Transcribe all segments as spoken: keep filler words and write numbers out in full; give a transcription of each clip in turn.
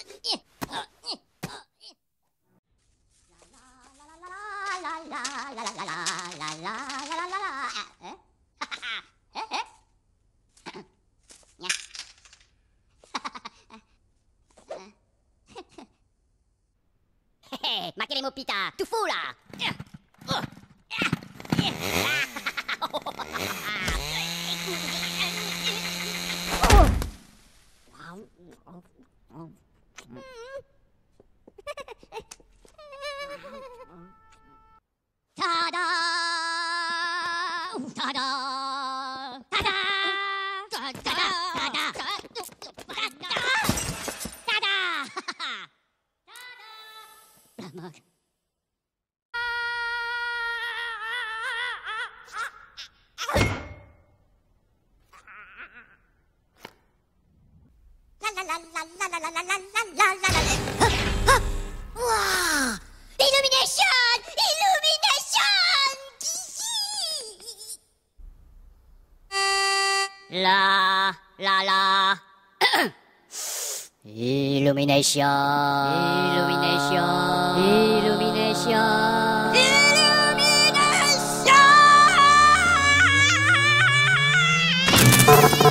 Maqueremo pita, tu fous là. Ta-da! Ta-da! Ta-da! Ta-da! Ta-da! Ta-da! Mug. La la la la la la la la la la la la. Wow! Illumination! Illumination! La la la. Illumination. Illumination. Illumination. Illumination.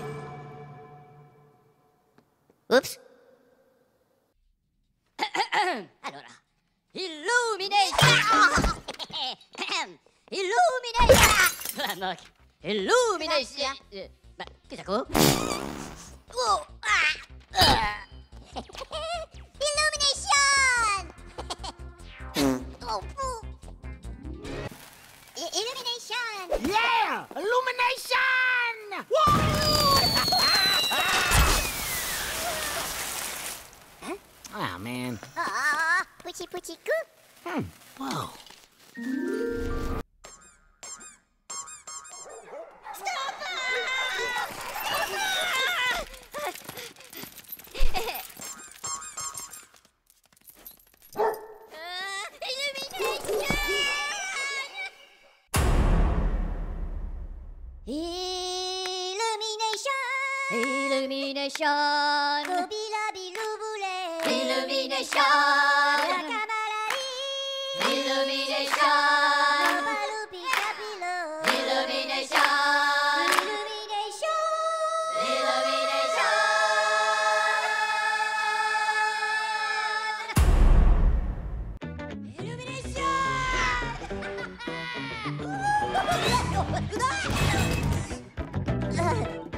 Oops. Allora. Illumination. Illumination. Illumination. Ma che sa co? Oh. Illumination! Oh, Illumination! Yeah! Illumination! Whoa! Huh? Oh, man. Aw, puchi puchi coo. Hmm. Whoa. Illumination. Kobilabilouboulet. Illumination. Rakamalari. Illumination. Babalupikapilo. Illumination. Illumination. Illumination. Illumination.